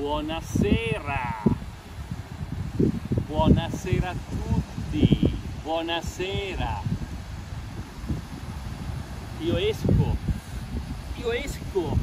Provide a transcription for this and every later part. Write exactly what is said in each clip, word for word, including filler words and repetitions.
Buonasera, buonasera a tutti, buonasera. Io esco, io esco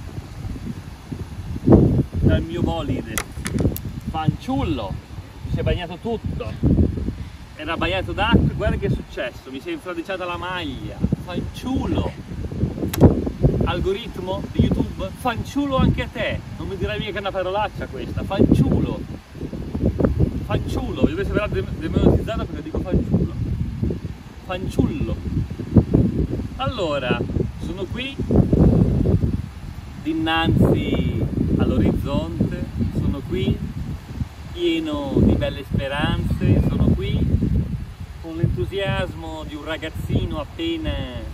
dal mio bolide, fanciullo, mi si è bagnato tutto, era bagnato d'acqua, guarda che è successo, mi si è infradiciata la maglia, fanciullo. Algoritmo di YouTube, fanciullo anche a te, non mi dirai mica che è una parolaccia questa, fanciullo, fanciullo, io dovrei aver demonetizzato perché dico fanciullo, fanciullo. Allora, sono qui, dinanzi all'orizzonte, sono qui, pieno di belle speranze, sono qui, con l'entusiasmo di un ragazzino appena...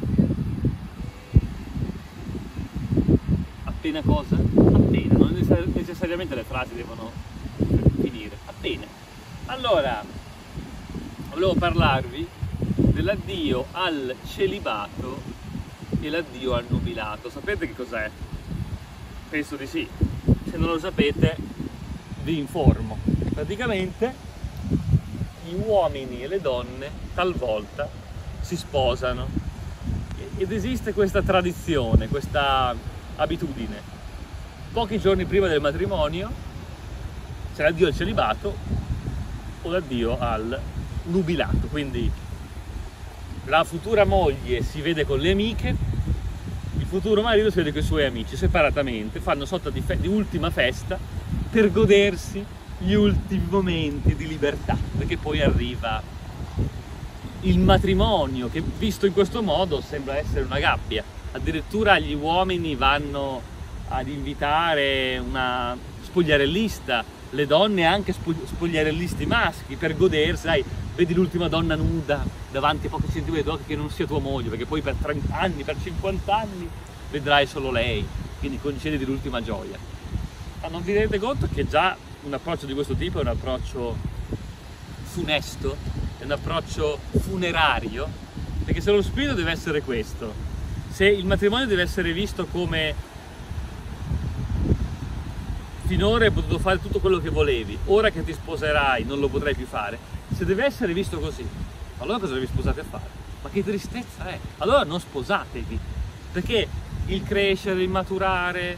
Appena cosa? Appena, non necessariamente le frasi devono finire, appena. Allora, volevo parlarvi dell'addio al celibato e l'addio al nubilato. Sapete che cos'è? Penso di sì. Se non lo sapete, vi informo. Praticamente gli uomini e le donne talvolta si sposano ed esiste questa tradizione, questa abitudine. Pochi giorni prima del matrimonio c'è l'addio al celibato o l'addio al nubilato, quindi la futura moglie si vede con le amiche, il futuro marito si vede con i suoi amici separatamente, fanno sorta di, fe di ultima festa per godersi gli ultimi momenti di libertà, perché poi arriva il matrimonio che, visto in questo modo, sembra essere una gabbia. Addirittura gli uomini vanno ad invitare una spogliarellista, le donne anche spogliarellisti maschi per godersi, sai, vedi l'ultima donna nuda davanti a pochi centimetri d'occhio che non sia tua moglie, perché poi per trenta anni, per cinquanta anni vedrai solo lei, quindi concediti l'ultima gioia. Ma non vi rendete conto che già un approccio di questo tipo è un approccio funesto, è un approccio funerario, perché se lo spirito deve essere questo, se il matrimonio deve essere visto come finora hai potuto fare tutto quello che volevi, ora che ti sposerai non lo potrai più fare, se deve essere visto così, allora cosa vi sposate a fare? Ma che tristezza è! Allora non sposatevi, perché il crescere, il maturare,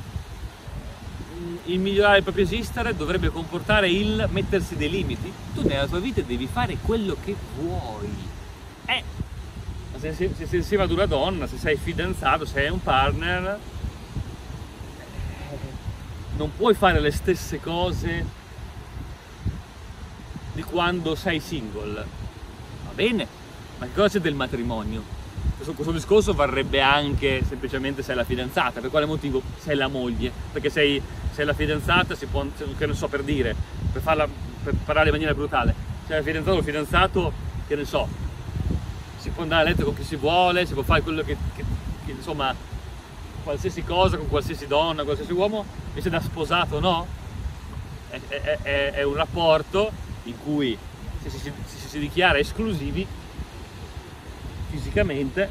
il migliorare il proprio esistere dovrebbe comportare il mettersi dei limiti. Tu nella tua vita devi fare quello che vuoi. Eh! Se, se, se sei insieme ad una donna, se sei fidanzato, se hai un partner, non puoi fare le stesse cose di quando sei single. Va bene, ma che cosa c'è del matrimonio? Questo, questo discorso varrebbe anche semplicemente se è la fidanzata. Per quale motivo sei la moglie? Perché sei, sei la fidanzata, si può, che ne so, per dire, per, farla, per parlare in maniera brutale, sei la fidanzata o il fidanzato, che ne so, si può andare a letto con chi si vuole, si può fare quello che, che, che insomma, qualsiasi cosa con qualsiasi donna, qualsiasi uomo, invece da sposato no? È, è, è, è un rapporto in cui se si, si, si, si dichiara esclusivi fisicamente,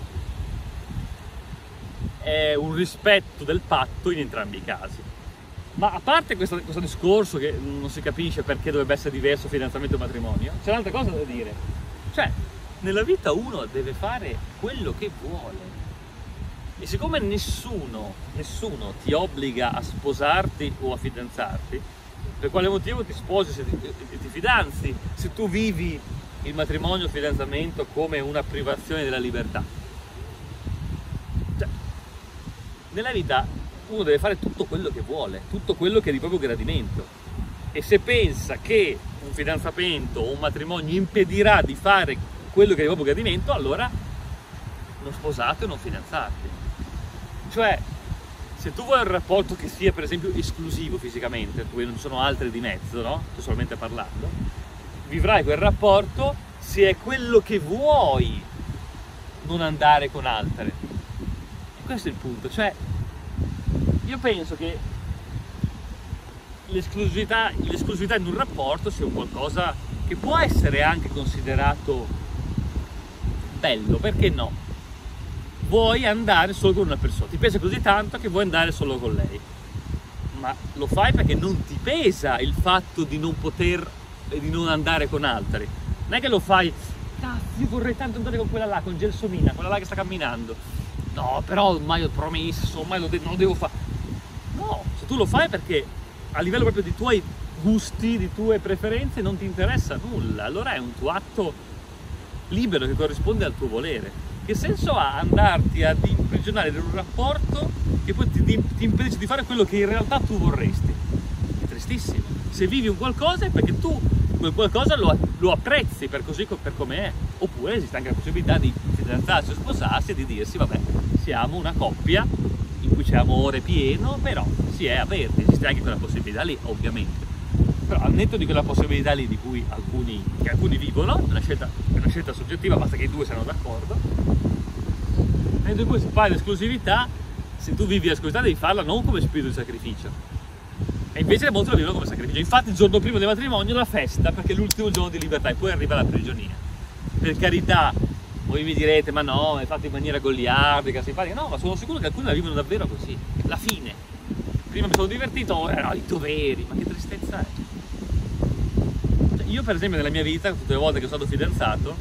è un rispetto del patto in entrambi i casi. Ma a parte questo, questo discorso che non si capisce perché dovrebbe essere diverso fidanzamento e matrimonio, c'è un'altra cosa da dire, cioè nella vita uno deve fare quello che vuole e siccome nessuno, nessuno ti obbliga a sposarti o a fidanzarti, per quale motivo ti sposi se ti, ti fidanzi se tu vivi il matrimonio o il fidanzamento come una privazione della libertà? Cioè, nella vita uno deve fare tutto quello che vuole, tutto quello che è di proprio gradimento, e se pensa che un fidanzamento o un matrimonio impedirà di fare quello che è il proprio gradimento, allora non sposate o non fidanzarti. Cioè, se tu vuoi un rapporto che sia per esempio esclusivo fisicamente, dove non ci sono altri di mezzo, no? Sto solamente parlando, vivrai quel rapporto se è quello che vuoi, non andare con altre. E questo è il punto, cioè io penso che l'esclusività l'esclusività in un rapporto sia un qualcosa che può essere anche considerato bello, perché no? Vuoi andare solo con una persona, ti piace così tanto che vuoi andare solo con lei. ma lo fai perché non ti pesa il fatto di non poter e di non andare con altri. Non è che lo fai, cazzo, io vorrei tanto andare con quella là, con Gelsomina, quella là che sta camminando. No, però ormai ho promesso, ormai lo de- non lo devo fare. No, se tu lo fai perché a livello proprio di tuoi gusti, di tue preferenze, non ti interessa nulla, allora è un tuo atto libero che corrisponde al tuo volere. Che senso ha andarti ad imprigionare in un rapporto che poi ti, ti impedisce di fare quello che in realtà tu vorresti? È tristissimo. Se vivi un qualcosa è perché tu quel qualcosa lo, lo apprezzi per così per come è. Oppure esiste anche la possibilità di fidanzarsi o sposarsi e di dirsi vabbè, siamo una coppia in cui c'è amore pieno, però si è aperti, esiste anche quella possibilità lì, ovviamente. Però al netto di quella possibilità lì di cui alcuni, che alcuni vivono, è una scelta, è una scelta soggettiva, basta che i due siano d'accordo. Mentre poi si parla di esclusività, se tu vivi l'esclusività devi farla non come spirito di sacrificio. E invece molti lo vivono come sacrificio. Infatti il giorno prima del matrimonio è la festa, perché è l'ultimo giorno di libertà e poi arriva la prigionia. Per carità, voi mi direte, ma no, è fatto in maniera goliardica, simpatica. No, ma sono sicuro che alcuni la vivono davvero così. La fine. Prima mi sono divertito, ora no, i doveri, ma che tristezza è. Cioè, io per esempio nella mia vita, tutte le volte che sono stato fidanzato,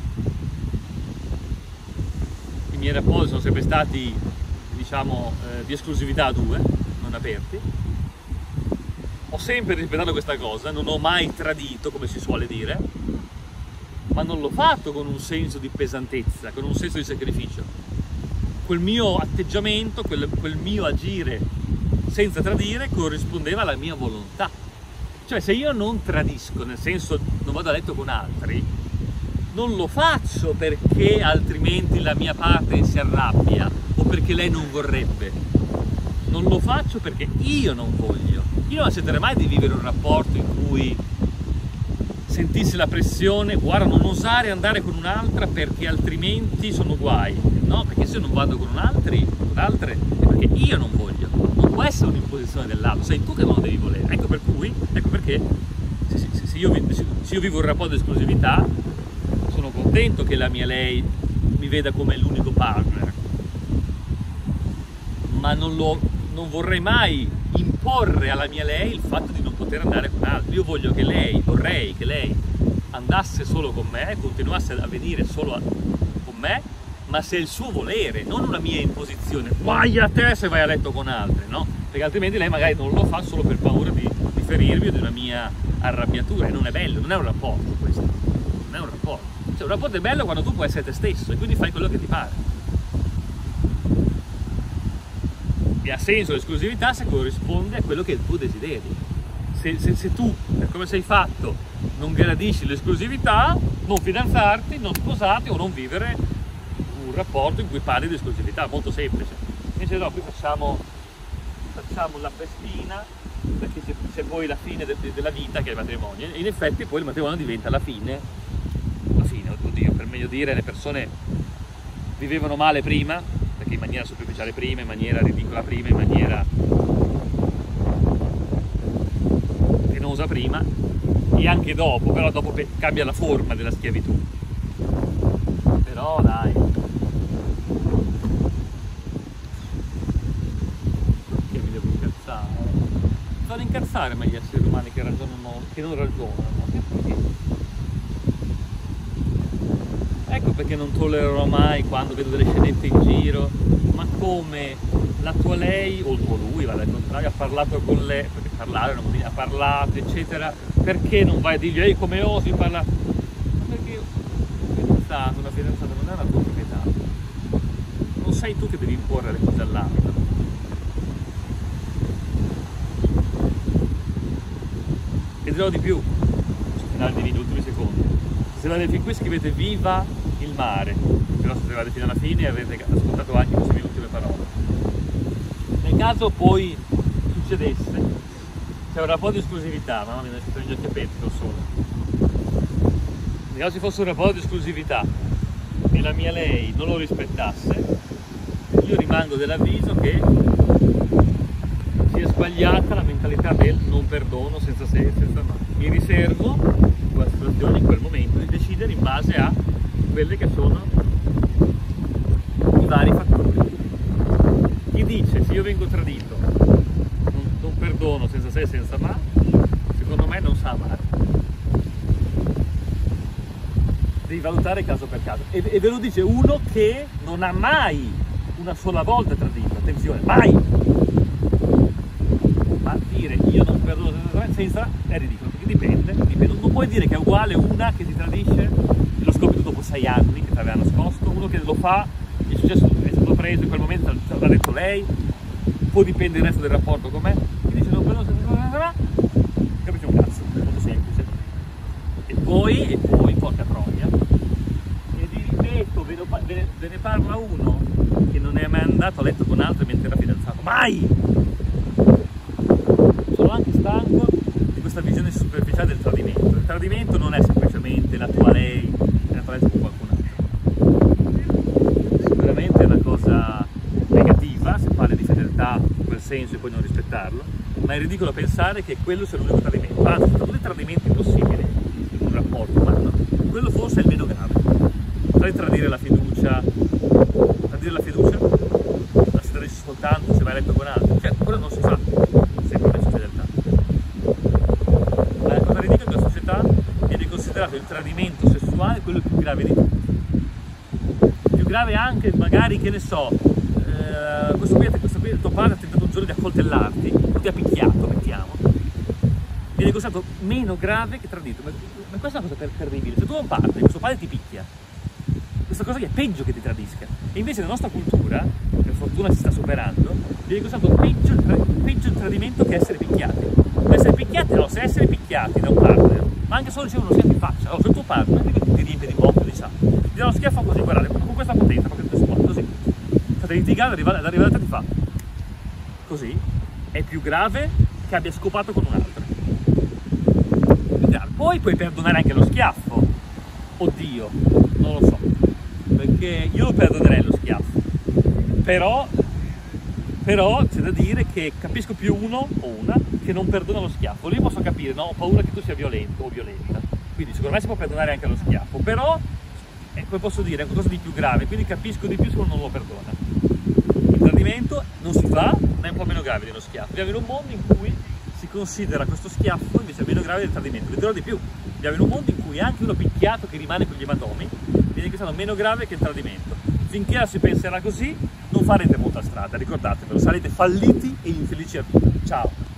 i miei rapporti sono sempre stati, diciamo, eh, di esclusività a due, non aperti. Ho sempre rispettato questa cosa, non ho mai tradito, come si suole dire, ma non l'ho fatto con un senso di pesantezza, con un senso di sacrificio. Quel mio atteggiamento, quel, quel mio agire senza tradire corrispondeva alla mia volontà. Cioè se io non tradisco, nel senso non vado a letto con altri, non lo faccio perché altrimenti la mia parte si arrabbia o perché lei non vorrebbe. Non lo faccio perché io non voglio. Io non accetterei mai di vivere un rapporto in cui sentissi la pressione, guarda, non osare andare con un'altra perché altrimenti sono guai. No, perché se non vado con un altri, con altre, è perché io non voglio. Non può essere un'imposizione dell'altro, sei tu che non lo devi volere. Ecco per cui, ecco perché se, se, se, io, se io vivo un rapporto di esclusività, sono contento che la mia lei mi veda come l'unico partner, ma non, lo, non vorrei mai imporre alla mia lei il fatto di non poter andare con altri. Io voglio che lei, vorrei che lei andasse solo con me, continuasse a venire solo a, con me, ma se è il suo volere, non una mia imposizione. Vai a te se vai a letto con altri, no? Perché altrimenti lei magari non lo fa solo per paura di, di ferirmi o di una mia arrabbiatura, e non è bello, non è un rapporto questo, non è un rapporto. Cioè un rapporto è bello quando tu puoi essere te stesso e quindi fai quello che ti pare. E ha senso l'esclusività se corrisponde a quello che è il tuo desiderio. Se, se, se tu, per come sei fatto, non gradisci l'esclusività, non fidanzarti, non sposarti o non vivere un rapporto in cui parli di esclusività, molto semplice. Invece no, qui facciamo, facciamo la festina, perché c'è, c'è poi la fine de, de, della vita che è il matrimonio, e in effetti poi il matrimonio diventa la fine, la fine, oddio, per meglio dire, le persone vivevano male prima, perché in maniera superficiale prima, in maniera ridicola prima, in maniera penosa prima, e anche dopo, però dopo cambia la forma della schiavitù. Però dai, che mi devo incazzare? Sono incazzare ma gli esseri umani che ragionano, che non ragionano, perché? Ecco perché non tollererò mai quando vedo delle scenette in giro, ma come la tua lei, o il tuo lui, vale al contrario, ha parlato con lei, perché parlare non vuol dire, ha parlato, eccetera, perché non vai a dirgli, ehi, come osi parlare? Ma perché io, fidanzato, una fidanzata non è una tua proprietà, non sei tu che devi imporre le cose all'altro. E dirò di più, sul finale dei video, ultimi secondi. Se arrivate fin qui scrivete viva il mare, però se arrivate fino alla fine avete ascoltato anche queste mie ultime parole. Nel caso poi succedesse, c'è un rapporto di esclusività, mamma mia, mi stringe anche petto solo. Nel caso ci fosse un rapporto di esclusività e la mia lei non lo rispettasse, io rimango dell'avviso che sia sbagliata la mentalità del non perdono senza se e senza ma. Mi riservo in quella situazione, in quel momento, di decidere in base a quelle che sono i vari fattori. Chi dice se io vengo tradito non, non perdono senza se e senza ma, secondo me non sa amare. Devi valutare caso per caso. E, e ve lo dice uno che non ha mai una sola volta tradito, attenzione, mai! Ma dire io non perdono senza, senza è ridicolo, perché dipende, dipende. Non puoi dire che è uguale una che ti tradisce e lo scopri dopo sei anni che ti aveva nascosto, uno che lo fa, è successo, è stato preso in quel momento, l'ha detto lei, poi dipende il resto del rapporto com'è, ti dice non perdono senza, capisci un cazzo, è molto semplice. E poi, e poi, porca troia, e vi ripeto, ve, lo, ve, ve ne parla uno che non è mai andato a letto con altri mentre era fidanzato, mai! Sono anche stanco di questa visione superficiale del tradimento. Il tradimento non è semplicemente la tua lei e la tua lei con qualcun altro. Sicuramente è una cosa negativa se parli di fedeltà in quel senso e poi non rispettarlo, ma è ridicolo pensare che quello sia l'unico tradimento. Anzi, tra tutti i tradimenti possibili in un rapporto umano, quello forse è il meno grave. Sai tradire la fiducia, tradire la fiducia, la si tradisce soltanto se vai a letto con altri, cioè quello non si fa sempre per fedeltà. La cosa ridicola è che la società viene considerato il tradimento sessuale quello più grave di tutti. Più grave anche magari, che ne so, eh, questo qui, questo qui, tuo padre ha tentato un giorno di accoltellarti, o ti ha picchiato, mettiamo, viene considerato meno grave che tradito. Ma, ma questa è una cosa terribile. Se tu non parli, questo padre ti picchia, questa cosa è peggio che ti tradisca. E invece nella nostra cultura, per fortuna si sta superando, viene considerato peggio il, tra peggio il tradimento che essere picchiati. Ma essere picchiati, no, se essere picchiati da un partner, ma anche solo ricevere uno schiaffo in faccia, allora, se il tuo partner ti riempie di bocca, diciamo, ti dà uno schiaffo così, guardate, con questa potenza, così, fate litigare, ad arrivare a te ti fa così, è più grave che abbia scopato con un altro. Poi puoi perdonare anche lo schiaffo, oddio, non lo so, perché io lo perdonerei lo schiaffo, però, però c'è da dire che capisco più uno o una che non perdona lo schiaffo. Lì posso capire, no, ho paura che tu sia violento o violenta, quindi secondo me si può perdonare anche lo schiaffo, però, e poi posso dire, è qualcosa di più grave, quindi capisco di più se uno non lo perdona. Il tradimento non si fa, ma è un po' meno grave dello schiaffo. Viviamo in un mondo in cui si considera questo schiaffo invece meno grave del tradimento. Vi dirò di più, viviamo in un mondo in cui anche uno picchiato che rimane con gli ematomi viene considerato meno grave che il tradimento. Finché la si penserà così non farete molta strada, ricordatevelo, sarete falliti e infelici a vita. Ciao!